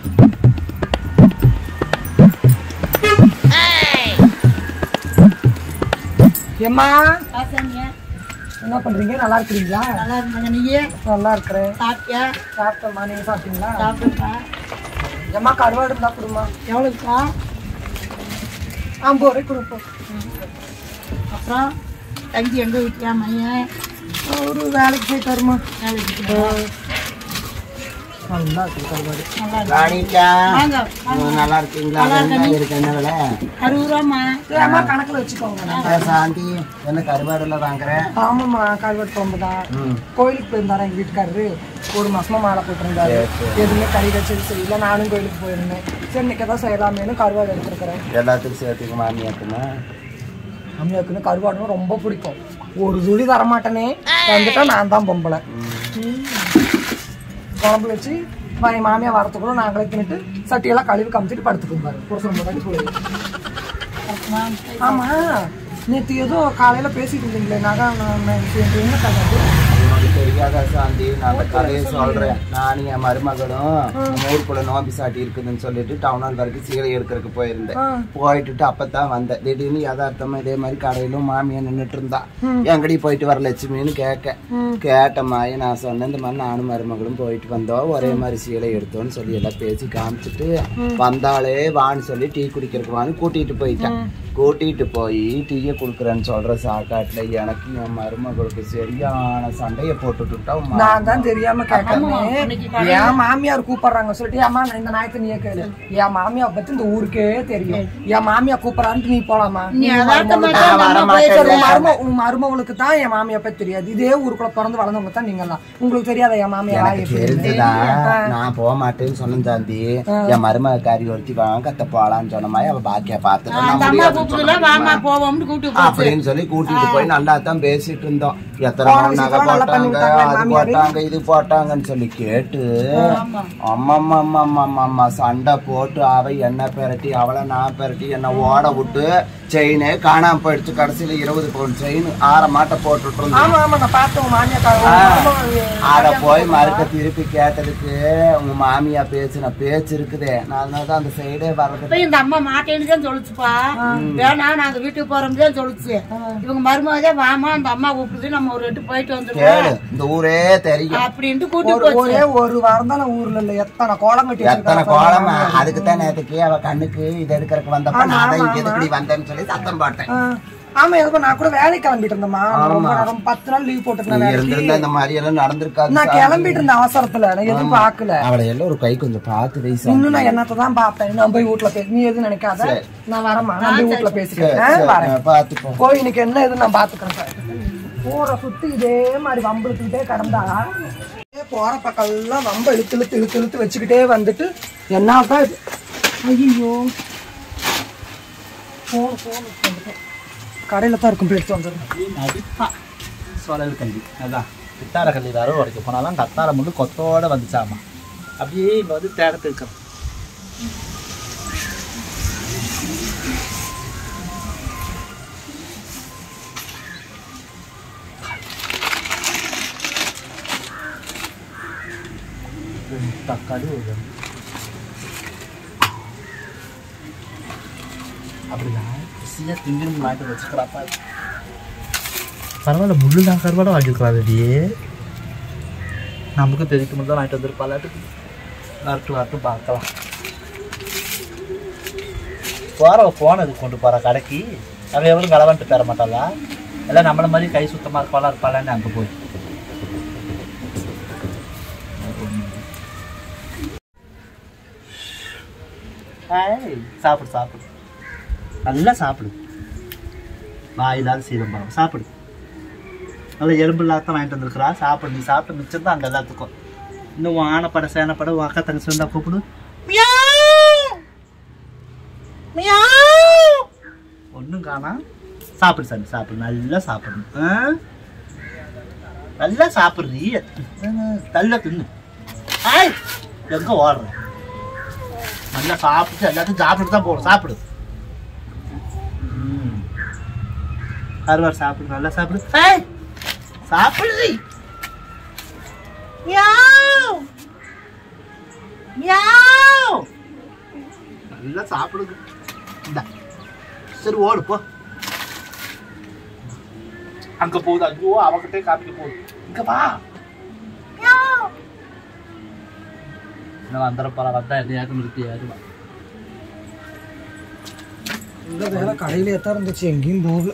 ஏம்மா என்ன பண்றீங்க? நல்லா இருக்கிறீங்களா? நல்லா இருந்தேங்க. நீயே? நல்லா இருக்கிறேன். சாப்பிட்டியா? சாப்பிட்டோம்மா. நீங்க சாப்பிட்டீங்களா? சாப்பிட்டுப்பா. ஏம்மா கருவாடு இருந்தா கொடுமா. எவ்வளோப்பா? 50 ரூபாய் கொடுப்போம். அப்புறம் தங்கி எங்கே விட்டியா மையன்? ஒரு வேலைக்கு போய் தருமா. வேலைக்கு நல்லா இருக்கு கருவாடு. நல்லா இருக்கீங்களா? இருக்கு என்ன விலை? 60 ரூபாம்மா. ஏம்மா கணக்குல வச்சுக்கோங்க. சாந்தி என்ன கருவாடுல வாங்குறேன்? ஆமாம்மா கருவாடு குழம்பு தான். கோயிலுக்கு போயிருந்தாரா எங்க வீட்டுக்காரரு. ஒரு மாசமா மாலை போட்டிருந்தாரு. எதுவுமே கறி வச்சது சரியில்லை. நானும் கோயிலுக்கு போயிருந்தேன். சரி இன்னைக்கு தான் செய்யலாமேனு கருவாடு எடுத்துருக்கிறேன். எல்லாத்துக்கும் சேர்த்துக்கு மாமியாக்குமா? மாமியாக்குன்னு கருவாடுன்னு ரொம்ப பிடிக்கும். ஒரு துளி தரமாட்டேனே வந்துட்டா நான் தான் பொம்பளை. குழம்பு வச்சு மாமியா வரத்துக்குள்ள நாங்களே தின்னுட்டு சட்டியெல்லாம் கழுவி காமிச்சிட்டு படுத்துட்டு பாரு. புருஷன் முன்னாடி போயிடுவோம். ஆமா நேற்று ஏதோ காலையில பேசிட்டு இருந்தீங்களே நகை என்ன கதை? தெரியாத சாந்தி நான் அந்த கதையை சொல்றேன். நானும் என் மருமகளும் ஊருக்குள்ள நோம்பி சாட்டி இருக்குதுன்னு சொல்லிட்டு டவுனால் வரைக்கும் சீலை எடுக்கிறதுக்கு போயிருந்தேன். போயிட்டு அப்பதான் வந்தேன். திடீர்னு யதார்த்தமா இதே மாதிரி கடையிலும் மாமியா நின்றுட்டு இருந்தா. எங்கடி போயிட்டு வர லட்சுமின்னு கேட்டமாயி நான் சொன்னேன் இந்த மாதிரி நானும் மருமகளும் போயிட்டு வந்தோம். ஒரே மாதிரி சீலை எடுத்தோன்னு சொல்லி எல்லாம் பேசி காமிச்சிட்டு வந்தாலே வான்னு சொல்லி டீ குடிக்கிறதுக்கு வான்னு கூட்டிட்டு போயிட்டேன். கூட்டிட்டு போய் டீயை குடுக்குறேன்னு சொல்ற சாக்காட்டுல எனக்கு என் மருமகளுக்கு சரியான சண்டையை போட்டுட்டா. நான் தான் தெரியாம கேட்டேன். என் மாமியார் கூப்பிடுறாங்க சொல்லிட்டு ஏமா இந்த நாயத்தை நீயே கேளு. என் மாமியார் பத்தி இந்த ஊருக்கே தெரியும். என் மாமியார் கூப்பிடறான்ட்டு நீ போலாமா? உன் மருமகளுக்கு தான் என் மாமியார் பத்தி தெரியாது. இதே ஊருக்குள்ள பிறந்து வளர்ந்தவங்க தான் நீங்க எல்லாம். உங்களுக்கு தெரியாத என் மாமியார் தெரிஞ்சுதா? நான் போக மாட்டேன்னு சொன்னேன் சாந்தி. என் மருமகாரி ஒருத்தி கத்த போலான்னு சொன்ன மாதிரி அவ பாக்கியா பாத்துட்டு அப்படின்னு சொல்லி கூட்டிட்டு போய் நல்லா தான் பேசிட்டு இருந்தோம். எத்தனை நகை போட்டாங்க அது போட்டாங்க இது போட்டாங்கன்னு சொல்லி கேட்டு அம்மா சண்டை போட்டு அவ என்ன பெரட்டி அவளை நான் பெரட்டி என்ன ஓட விட்டு செயினே காணாம போயிடுச்சு. கடைசியில 20 பவுன் செயின் 6 மாட்டை போட்டுட்டு இருந்தோம். அத போய் மறுக்க திருப்பி கேட்டதுக்கு உங்க மாமியா பேசுன பேச்சு இருக்குதே. நான் தான் அந்த சைடே வர்றது. இந்த அம்மா மாட்டேன்னு சொல்லிச்சுப்பா. வேணா நாங்க வீட்டுக்கு போறோம்னு சொல்லிச்சு. இவங்க மருமகே வாமா அந்த அம்மா கூப்பிடுது நம்ம ஒரு எட்டு போயிட்டு வந்துருக்கோம். இந்த ஊரே தெரியும் அப்படின்ட்டு கூட்டிட்டு ஒரே ஒரு வாரம் தான் ஊர்ல இல்ல எத்தனை கோலம் கட்டி எத்தனை கோலம். அதுக்குதான் நேற்றுக்கு அவ கண்ணுக்கு இது எடுக்கிறதுக்கு வந்தப்ப நான் எதுக்கடி வந்தேன்னு சொல்லி சத்தம் போட்டேன். ஆமா எதுக்கும் நான் கூட வேலைக்கு கிளம்பிட்டு இருந்தேம்மா. 10 நாள் லீவ் போட்டுருந்தேன். இந்த மாதிரி எல்லாம் நடந்திருக்காது. நான் கிளம்பிட்டு இருந்த அவசரத்துல நான் எதுவும் பாக்கல. அவளை எல்லாம் ஒரு கை கொஞ்சம் பார்த்து வயசு. இன்னும் நான் என்னத்தான் பாப்பேன். நான் போய் வீட்டுல பேச நீ எதுவும் நினைக்காத. நான் வரமா நான் போய் வீட்டுல பேசிக்கிறேன். பாத்துக்கோ போய் இன்னைக்கு என்ன எதுவும் நான் பாத்துக்கிறேன். ஊரை சுத்தி இதே மாதிரி வம்புக்கிட்டே கடந்தா போற பக்கம் எல்லாம் வம்ப இழுத்து வச்சுக்கிட்டே வந்துட்டு என்னதான் இது. ஐயோ கடையில தான் இருக்கும் எடுத்து வந்துடும். சோழல் கல்வி அதான் பித்தார கல்வி வேற உடைக்க போனாலும் கத்தார முள்ளு கொத்தோட வந்துச்சாமா. அப்படியே இங்க வந்து தேடத்து இருக்கிறோம். தக்காளி அப்படிதான் திங்கணும் நாட்டு வச்சுக்கிறாப்பா. பரவாயில்ல முள்ளு தான் கருவாடை வாங்கியிருக்கிறாடியே. நமக்கும் தெரிவிக்க முடியும் வாங்கிட்டு வந்துருப்பாளாட்டு. வரட்டும் பார்க்கலாம். போனது கொண்டு போகிற கடைக்கு அவன் எவ்வளோ கலவான்ட்டு தர மாட்டாளா? எல்லாம் நம்மள மாதிரி கை சுத்தமாக இருப்பாளான்னு அங்கே போய் சாப்பிடு நல்லா சாப்பிடு. வாயில்லாத சீரம் பாவம் சாப்பிடு. நல்லா எலும்பு இல்லாத வாங்கிட்டு வந்துருக்குறா. சாப்பிடு. நீ சாப்பிட்டு மிச்சம் தான் அங்கே எல்லாத்துக்கும். இன்னும் ஆனப்பட சேனப்பட அக்கா தங்கச்சி இருந்தா கூப்பிடு. ஒன்றும் காணா. சாப்பிடு சாமி சாப்பிடு. நல்லா சாப்பிடணும். நல்லா சாப்பிட்றீ. நல்லா தின்னு. எங்கே ஓடுற? நல்லா சாப்பிட்டு எல்லாத்தையும் சாப்பிட்டு தான் போகணும். சாப்பிடு. கருவாடு சாப்பிடு. நல்லா சாப்பிடு. சாப்பிடு. மியாவ் மியாவ் நல்லா சாப்பிடுங்க. இந்த சரி ஓடு போ. அங்க போகுது. ஐயோ அவகிட்டே காமிக்க போகுது. இங்க வா. வந்துடப்பா வந்தா என்னையாக்கும் நிறுத்தியாது. இந்த வேலை கடையில எத்தா இருந்துச்சு, எங்கேயும் போகல.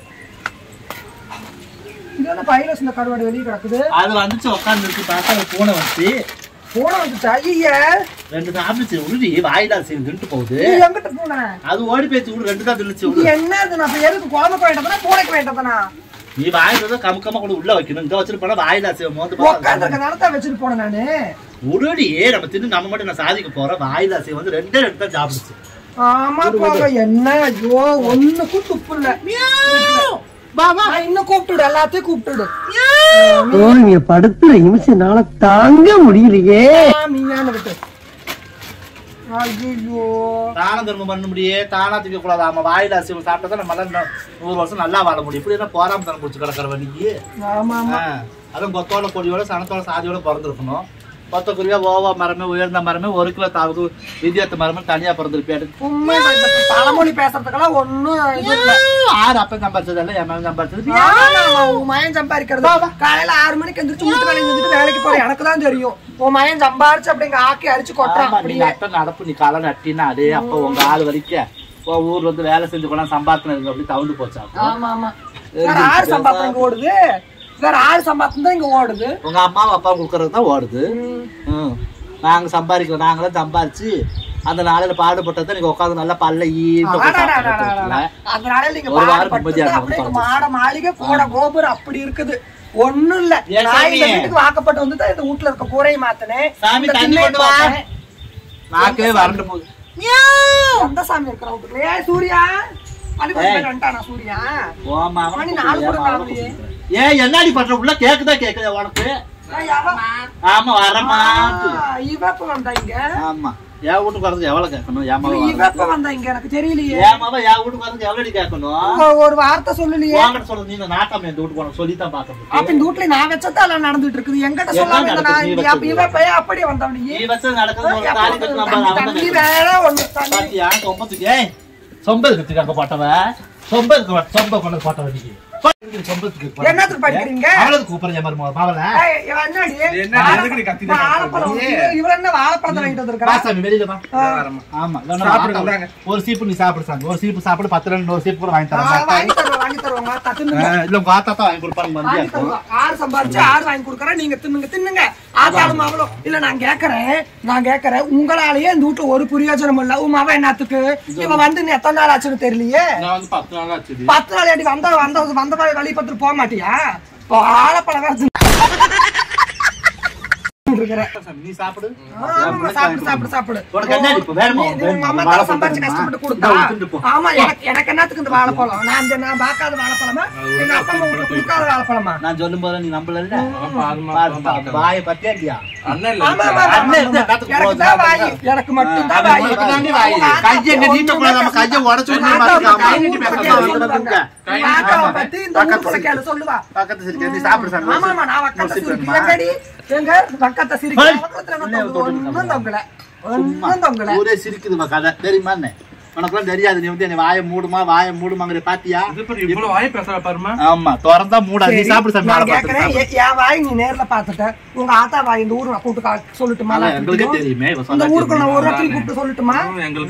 இந்த பையில இந்த கருவாடு வெளியே கிடக்குது. அது வந்துச்சு உட்காந்து இருக்கு. பார்த்தா பூனை வந்துச்சு. பூனை வந்துச்சா? ஐயா 2 சாப்பிடுச்சு. உருடி வாயிலா தின்ட்டு போகுது. எங்கிட்ட பூனை? அது ஓடி போயிடுச்சு. விடு 2 தான் தின்னுச்சு. என்னது? நான் எதுக்கு குழம்புக்கு வேண்டாம் பூனைக்கு வேண்டாம்? நீ வாயில கமுக்கமா கூட உள்ள வைக்கணும். இங்க வச்சுட்டு போனா வாயிலா உட்காந்துருக்க நேரத்தை வச்சுட்டு போனேன் நானு. உருடி நம்ம தின்னு நம்ம மட்டும் நான் சாதிக்க போறேன். வாயிலா வந்து 2 தான் சாப்பிடுச்சு. ஆமா போக என்ன? ஐயோ ஒண்ணுக்கும் துப்பு இல்ல. இன்னும் கூப்பிட்டுடு, எல்லாத்தையும் கூப்பிட்டுடு. நீங்க படுத்துற நிமிஷம்னால தாங்க முடியலையே. விட்டு ஐயோ தான தர்மம் பண்ண முடியே. தானா திக்க கூடாது. ஆமா வாயில அசிவம் சாப்பிட்டா நம்ம 100 வருஷம் நல்லா வாழ முடியும். இப்படி என்ன போராம தானே குடிச்சு கிடக்கிற வண்டிக்கு. அதுவும் கொத்தோட கொடியோட சனத்தோட சாதியோட பிறந்திருக்கணும். கொத்த குருவியா ஓவா மரமே உயர்ந்த மரமே 1 கிலோ தாவது வித்தியாச மரமே தனியா பிறந்திருப்பேன். பழமொழி பேசுறதுக்கெல்லாம் ஒண்ணும் ஆறு அப்ப சம்பாரிச்சது என் மகன் சம்பாரிச்சது. உன் மயன் சம்பாதிக்கிறது காலையில 6 மணிக்கு எந்திரிச்சு வீட்டு வேலையை செஞ்சுட்டு வேலைக்கு போற எனக்கு தான் தெரியும். உன் மயன் சம்பாரிச்சு அப்படிங்க ஆக்கி அரிச்சு கொட்டான். நீ நட்ட நடப்பு நீ காலை நட்டினா அது அப்ப உங்க ஆள் வரைக்கும் ஊர் வந்து வேலை செஞ்சு கொண்டா சம்பாத்தினது அப்படி தவிர்த்து போச்சா? ஆமா ஆமா. வேற 6 சம்பாத்திரம் ஓடுது. வேற 6 சம்பாத்திரம் தான் இங்க ஓடுது. உங்க அம்மாவும் அப்பா கொடுக்கறது தான் ஓடுது. நாங்க சம்பாதிக்கிறோம். நாங்களாம் சம்பாரிச்சு அந்த நாளையில பாடுபட்டதை நீங்க உட்காந்து நல்லா பல்ல அந்த நாளையில நீங்க மாட மாளிகை கூட கோபுரம் அப்படி இருக்குது. ஒண்ணும் இல்ல. நான் இந்த வீட்டுக்கு வாக்கப்பட்டு வந்து இந்த வீட்டுல இருக்க கூரையை மாத்தினேன். நாக்கே வறண்டு போகுது. எந்த சாமி இருக்கிற வீட்டுக்குள்ள? சூர்யா சூர்யா ஏன் என்னடி பண்ற? உள்ள கேக்குதா கேக்குதா உனக்கு? ஆமா வரமா. இவப்ப வந்தாங்க. ஆமா என் வீட்டுக்கு வரதுக்கு எவ்வளவு கேட்கணும்? இவப்ப வந்தாங்க எனக்கு தெரியலையே. ஏமாவா என் வீட்டுக்கு வரதுக்கு எவ்வளவு கேட்கணும்? ஒரு வார்த்தை சொல்லலையே. சொல்லுங்க நீங்க நாட்டாம இந்த வீட்டுக்கு போன சொல்லித்தான் பாக்கணும். அப்ப இந்த வீட்டுல நான் வச்சதா எல்லாம் நடந்துட்டு இருக்குது. எங்கிட்ட சொல்லாம இவப்ப அப்படியே வந்தவனி நீ வச்சது நடக்குது. வேற ஒண்ணு சொம்பத்துக்கு சொம்பது கத்துக்காங்க போட்டவ சொம்பதுக்கு சொம்ப கொண்டு போட்டவ நீங்க என்னத்துக்கு படிக்கிறீங்க? கூப்பிடுறேன் மருமக பாவல ஒரு சீப்பு நீ சாப்பிடு. ஒரு சீப்பு சாப்பிடு 10 2 சீப்பு கூட வாங்கி தரேன். இல்ல உங்க ஆத்தா தான் வாங்கி கொடுப்பாங்க. 6 சம்பாதிச்சு 6 வாங்கி கொடுக்கறேன். நீங்க தின்னுங்க. ஆத்தாலும் அவ்வளோ இல்ல. நான் கேக்குறேன் உங்களாலேயே இந்த வீட்டுல ஒரு பிரயோஜனம் இல்ல. உன் மவன் என்னத்துக்கு இவன் வந்து எத்தனை நாள் ஆச்சுன்னு தெரியலையே. 10 நாள் ஆச்சு. 10 நாள் அடி வந்த வழி பார்த்துட்டு போக மாட்டியா? வாழைப்பழம் நீ சாப்பிடு. சாப்பிடு. சம்பாரிச்சு கஷ்டப்பட்டு கொடுத்தா. ஆமா எனக்கு என்னத்துக்கு இந்த வாழைப்பழம்? நான் பார்க்காத வாழைப்பழமா? எங்க அப்பா கொடுக்காத வாழைப்பழமா? நான் சொல்லும் போது நீ நம்பல. வாயை பத்தியா இல்லையா? எனக்கு மட்டும் தான் கையை உடச்சு பத்தி இந்த சொல்லுவா. நீ சாப்பிடு. ஊரே சிரிக்குது கதை தெரியுமா? உனக்குலாம் தெரியாது. நீ வந்து வாயை மூடுமாங்கிற பாத்தியா? ஆமா திறந்தா மூடா. நீ சாப்பிடு. என் வாய் நீ நேர்ல பாத்துட்ட. உங்க ஆத்தா வாய் இந்த ஊரு கூப்பிட்டு சொல்லட்டுமா? எங்களுக்கே தெரியுமே. இந்த ஊருக்கு நான் ஒரு இடத்துல கூப்பிட்டு சொல்லட்டுமா?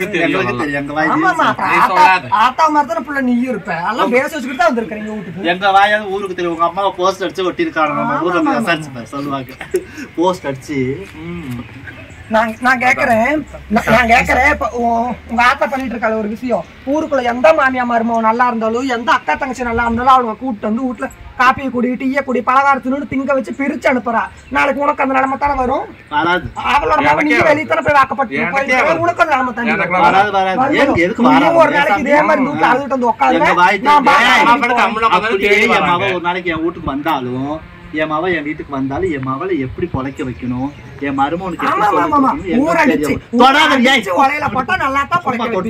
ஆத்தா மாதிரி தானே பிள்ளை நீயும் இருப்ப. எல்லாம் பேச வச்சுக்கிட்டு தான் வந்திருக்கீங்க வீட்டுக்கு. எங்க வாயாவது ஊருக்கு தெரியும். உங்க அம்மாவை போஸ்ட் அடிச்சு ஒட்டி இருக்காங்க. சொல்லுவாங்க போஸ்ட் அடிச்சு. நான் கேக்குறேன் உங்க ஆத்தா பண்ணிட்டு இருக்காள் ஒரு விஷயம். ஊருக்குள்ள எந்த மாமியா மருமோ நல்லா இருந்தாலும் எந்த அக்கா தங்கச்சி நல்லா இருந்தாலும் அவங்க கூப்பிட்டு வந்து வீட்டுல காப்பியை குடி டீயை குடி பலகாரத்தினு திங்க வச்சு பிரிச்சு அனுப்புறா. நாளைக்கு உனக்கு அந்த நிலைமை தானே வரும். அவளோட வெளியே போய் வாக்கப்பட்டு உனக்கு அந்த நிலைமை தானே. ஒரு நாளைக்கு இதே மாதிரி வீட்டுல அழுதுட்டு வந்து உட்காந்து ஒரு நாளைக்கு என் வீட்டுக்கு வந்தாலும் என் மவ என் வீட்டுக்கு வந்தாலும் என் மவளை எப்படி பொழைக்க வைக்கணும், என் மருமனுக்கு போட்டா நல்லா தான்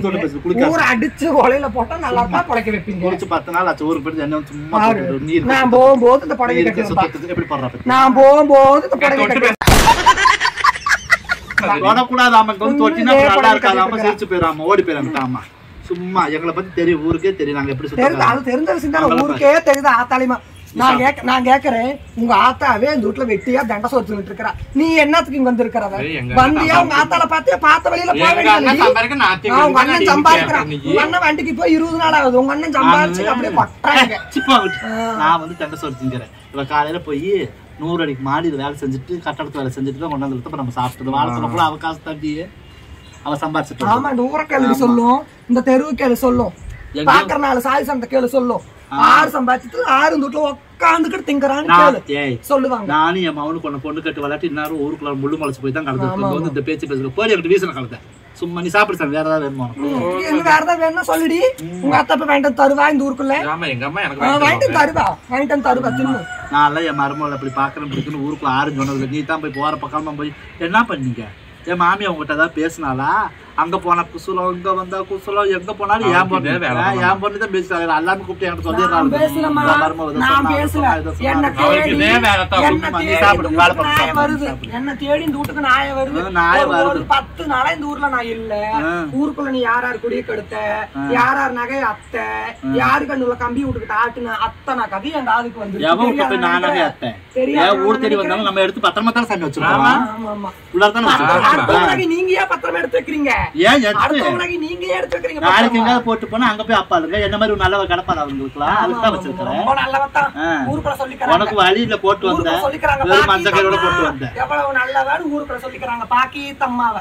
பொழைக்க வைப்பீங்க. குளிச்சு 10 நாள் ஆச்சு ஊருக்கு போயிட்டு என்ன சும்மா நீர். நான் போகும்போது இந்த படகு எப்படி போடுறா? நான் போகும்போது இந்த படகு தொடக்கூடாது ஆமா தொட்டினா நல்லா இருக்காது ஆமா சிரிச்சு போயிடாம ஓடி போயிடாம ஆமா சும்மா எங்களை பத்தி தெரியும் ஊருக்கே தெரியும் நாங்க எப்படி தெரியுது அது தெரிஞ்ச விஷயம் தான் ஊருக்கே தெரியுது ஆத்தாளிமா நான் கேக்குறேன் உங்க ஆத்தாவே இந்த வீட்டுல வெட்டியா தண்டை சோத்துட்டு இருக்கா நீ என்னத்துக்கு இங்க வந்திருக்கிறவ வந்தியா உங்க ஆத்தால பார்த்த வழியில போக வேண்டியது உங்க அண்ணன் சம்பாதிக்கிறான் உங்க அண்ணன் வண்டிக்கு போய் 20 நாள் ஆகுது உங்க அண்ணன் சம்பாதிச்சு அப்படியே கொட்டாங்க நான் வந்து தண்டை சோறு திங்கிறேன் இவ காலையில போய் 100 அடிக்கு மாடியில வேலை செஞ்சுட்டு கட்டடத்து வேலை செஞ்சுட்டு தான் கொண்டாந்து நம்ம சாப்பிட்டது வாழத்துல கூட அவ காசு தட்டி அவ சம்பாதிச்சிட்டு ஆமா இந்த ஊரக்கேள்வி சொல்லும் இந்த தெருவுக்கேள்வி சொல்லும் பாக்குற நாள் சாய் சந்தை கேளு சொல்லும் 6 சம்பாதிச்சுட்டு 6 வீட்டுல உட்காந்துக்கிட்டு திங்கறான்னு சொல்லுவாங்க நானும் என் மவனுக்கு கொண்டு பொண்ணு கட்டு விளையாட்டு இன்னும் ஊருக்குள்ள முள்ளு முளைச்சு போய் தான் கலந்து வந்து இந்த பேச்சு பேசுற போய் என்கிட்ட வீசன கலந்தேன் சும்மா நீ சாப்பிடு சார் வேற ஏதாவது வேணுமா வேற ஏதாவது வேணும்னா சொல்லிடி உங்க அத்தப்ப வாங்கிட்டு தருவா இந்த ஊருக்குள்ள வாங்கிட்டு தருவா தின்னு நான் என் மருமகளை அப்படி பாக்குறேன் பிடிக்குன்னு ஊருக்குள்ள 6 சொன்னதுல நீ தான் போய் போற பக்கமா போய் என்ன பண்ணீங்க என் மாமி அவங்ககிட்ட ஏதாவது பேசினாலா அங்க போனா குசுலம் இங்க வந்தா குசுலம் எங்க போனாலும் ஏன் பொண்ணு தான் பேசுறாங்க எல்லாமே கூப்பிட்டு என்கிட்ட என்ன தேடி இந்த வீட்டுக்கு நாய வருது 10 நாளா இந்த ஊர்ல நான் இல்ல ஊருக்குள்ள நீ யார் குடிய கெடுத்த யார் நகை அத்தை யாரு கண்ணுல கம்பி விட்டுக்கிட்டு ஆட்டுன அத்தனை கதை என் காதுக்கு வந்து நானே அத்தை ஊர் தேடி வந்தாலும் நம்ம எடுத்து பத்திரமா தான் சாமி வச்சிருக்கோம் நீங்க ஏன் பத்திரமா எடுத்து வைக்கிறீங்க நாளைக்கு எங்க போட்டு போனா அங்க போய் அப்பாளுங்க என்ன மாதிரி நல்லவ கிடப்பாரு அவங்களுக்குலாம் அதுதான் வச்சிருக்கிறேன் உனக்கு வழியில போட்டு வந்தேன் வெறும் மஞ்சள் கையோட போட்டு வந்தேன் எவ்வளவு நல்லவன்னு ஊருக்குள்ள சொல்லிக்கிறாங்க பாக்கி தம்மாவ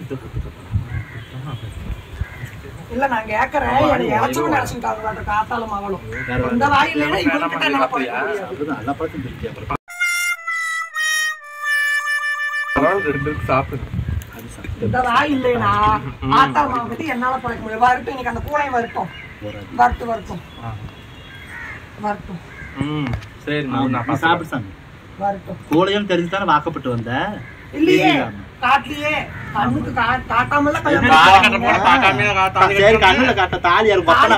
இல்ல நான் கேக்குறேன் இழைச்சவன் நினைச்சுட்டாங்க காத்தாலும் அவளும் இந்த வாயில நல்லா பார்த்து சாப்பிடு இந்த வாய் இல்லையா ஆத்தா மாவை பத்தி என்னால பழைக்க முடியும் வரட்டும் இன்னைக்கு அந்த கூடையும் வரட்டும் கூடையும் தெரிஞ்சுதானே வாக்கப்பட்டு வந்த இல்லையே காட்டிலேயே கண்ணுக்கு காட்டாமல கண்ணுல காட்ட தாலி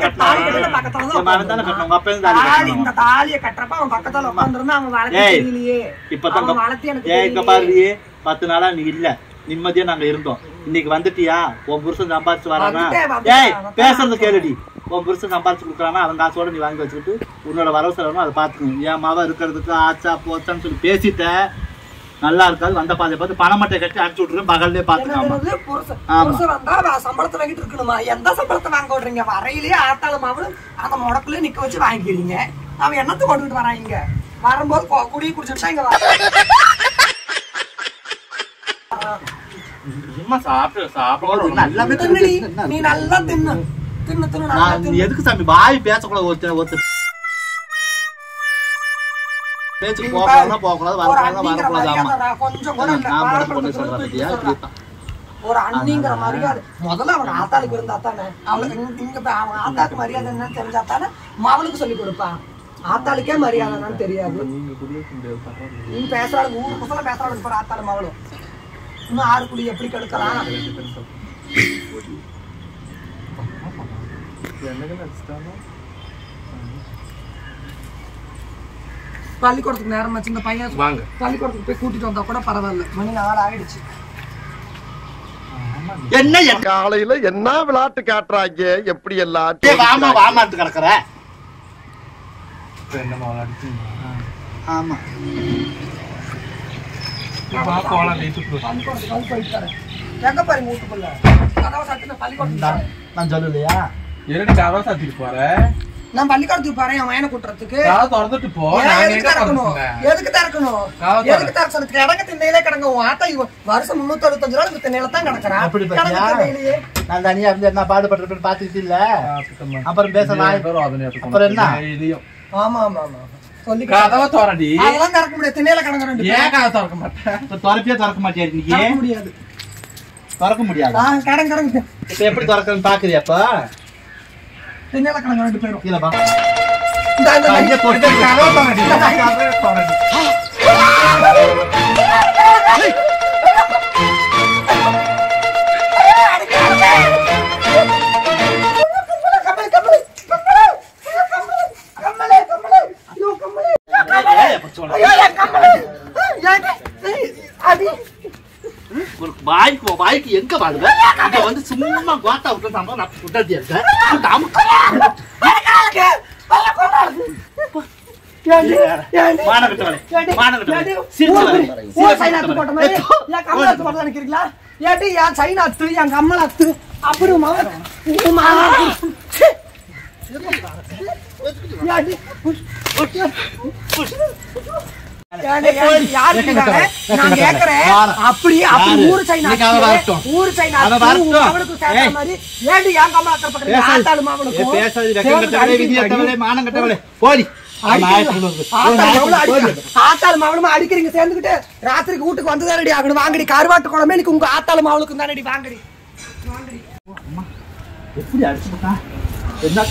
இந்த தாலிய கட்டுறப்ப அவன் பக்கத்துல உட்காந்துருந்தா அவன் வளர்த்தி இப்பதான் வளர்த்தி எனக்கு பாரு 10 நாளா நீ இல்ல நிம்மதியா நாங்க இருந்தோம் இன்னைக்கு வந்துட்டியா உன் புருஷன் சம்பாதிச்சு வரானா ஏய் பேசுறது கேளுடி உன் புருஷன் சம்பாதிச்சு கொடுக்குறானா அவன் காசோட நீ வாங்கி வச்சுக்கிட்டு உன்னோட வரவு செலவுன்னு அதை பாத்துக்கணும் என் மாவா இருக்கிறதுக்கு ஆச்சா போச்சான்னு சொல்லி பேசிட்ட நல்லா இருக்காது வந்த பாதை பார்த்து பணமட்டை கட்டி அனுப்பிச்சு விட்டுருவேன் பகல்லே பாத்துக்கலாம் சம்பளத்தை வாங்கிட்டு இருக்கணுமா எந்த சம்பளத்தை வாங்க விடுறீங்க வரையிலேயே ஆத்தாளமாவும் அந்த முடக்குலயே நிக்க வச்சு வாங்கிக்கிறீங்க அவன் என்னத்தை கொண்டுட்டு வரான் இங்க வரும்போது குடியை குடிச்சுட்டா இங்க நீ நல்லா தின்னு எதுக்கு சாமி வாய் பேசக்கூடாது ஒருத்தர் பேச்சு போகக்கூடாது ஒரு அண்ணிங்கிற மரியாதை முதல்ல அவங்க ஆத்தாளுக்கு இருந்தா தானே அவளுக்கு இங்க அவங்க ஆத்தாளுக்கு மரியாதை என்னன்னு தெரிஞ்சா தானே அவளுக்கு சொல்லி கொடுப்பான் ஆத்தாளுக்கே மரியாதை என்னன்னு தெரியாது நீ பேசுறாள் ஊரு பசங்க பேசுறாள் போற ஆத்தாளு மகளும் இன்னும் 6 குடி எப்படி கெடுக்கலாம் பள்ளிக்கூடத்துக்கு நேரம் ஆச்சு இந்த பையன் பள்ளிக்கூடத்துக்கு போய் கூட்டிட்டு வந்தா கூட பரவாயில்ல மணி 4 ஆயிடுச்சு என்ன காலையில என்ன விளையாட்டு காட்டுறாங்க எப்படி எல்லாம் வாமாட்டு கிடக்குற ஆமா எங்க பாருங்க வீட்டுக்குள்ள நான் சொல்லலையா நான் பள்ளிக்கூடத்துக்கு போறேன் என் மயனை கூட்டுறதுக்கு எதுக்கு திறக்கணும் எதுக்கு திறக்க சொல்லு கிடங்க திண்ணையிலே கிடங்க ஆத்தா வருஷம் 365 நாள் இந்த திண்ணையில தான் கிடக்குறான் நான் தனியா இருந்து என்ன பாடுபட்டு பாத்துக்கிட்டு இல்ல அப்புறம் பேசலாம் அப்புறம் என்ன ஆமா ஆமா ஆமா சொல்லி கதவை திறடி அதெல்லாம் திறக்க முடியாது திண்ணையில கிடங்க ஏன் கதவை திறக்க மாட்டேன் திறக்க மாட்டியா நீ முடியாது திறக்க முடியாது கடங்க இப்ப எப்படி திறக்கன்னு பாக்குறியா அப்ப திண்ணையில கிடங்க 2 பேரும் கீழே பா வாய் வாய்க்கு எங்க வாடுவ இங்க வந்து சும்மா கோட்டா விட்டு நம்ம நான் விட்டாட்டி இருக்கேன் அடிக்கிறீங்க சேர்ந்துக்கிட்டு ராத்திரிக்கு வீட்டுக்கு வந்துதான் ரெடி ஆகணும். வாங்கடி கருவாட்டு குழம்பு எனக்கு உங்க ஆத்தாளு மாவளுக்கு தான் ரெடி. வாங்கடி எப்படி அடிச்சுட்டா என்ன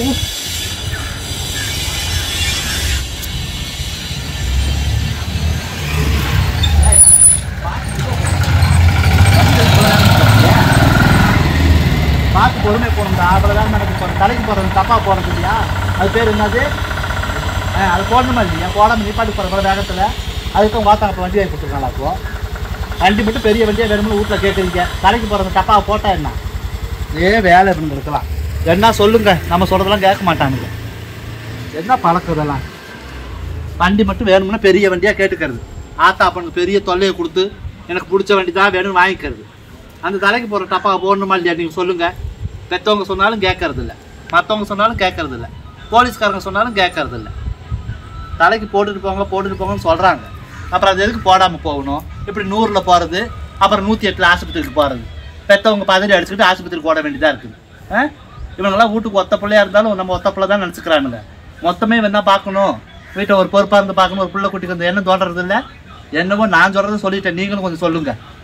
பார்த்து பொறுமை போகணும்டா. அவ்வளோதான் எனக்கு தலைக்கு போடுறது தப்பா போடுறது இல்லையா? அது பேர் என்னது? அது போடணுமா இல்லையா? போடாமல் நிப்பாட்டி போகிற வேகத்தில் அதுக்கும் வாத்தாங்க வண்டி வாங்கி கொடுத்துருக்காங்களா? அப்போ வண்டி மட்டும் பெரிய வண்டியாக வேணும்னு வீட்டில் கேட்குறீங்க. தலைக்கு போகிறது தப்பாக போட்டால் என்ன வேலை இருக்கலாம் என்ன சொல்லுங்க. நம்ம சொல்கிறதெல்லாம் கேட்க மாட்டானுங்க. என்ன பழக்கிறதெல்லாம் வண்டி மட்டும் வேணும்னா பெரிய வண்டியாக கேட்டுக்கிறது. ஆத்தா அப்பனுக்கு பெரிய தொல்லையை கொடுத்து எனக்கு பிடிச்ச வண்டி தான் வேணும்னு வாங்கிக்கிறது. அந்த தலைக்கு போகிற டப்பாவை போடணுமா இல்லையா நீங்கள் சொல்லுங்கள். பெற்றவங்க சொன்னாலும் கேட்கறது இல்லை, மற்றவங்க சொன்னாலும் கேட்கறது இல்லை, போலீஸ்காரங்க சொன்னாலும் கேட்கறது இல்லை. தலைக்கு போட்டுட்டு போங்கன்னு சொல்கிறாங்க. அப்புறம் அது எதுக்கு போடாமல் போகணும்? இப்படி 100ல் போகிறது, அப்புறம் 108 ஆஸ்பத்திரிக்கு போகிறது. பெற்றவங்க பதறி அடிச்சுக்கிட்டு ஆஸ்பத்திரிக்கு போட வேண்டியதாக இருக்குது. இவங்கெல்லாம் வீட்டுக்கு ஒத்த பிள்ளையாக இருந்தாலும் நம்ம ஒத்த பிள்ளை தான் நினச்சிக்கிறானுங்க. மொத்தமே வேணா பார்க்கணும், வீட்டை ஒரு பொறுப்பாக இருந்து பார்க்கணும். ஒரு பிள்ளை குட்டிக்கு வந்து என்ன தோன்றது இல்லை. என்னவோ நான் சொல்கிறத சொல்லிட்டேன், நீங்களும் கொஞ்சம் சொல்லுங்கள்.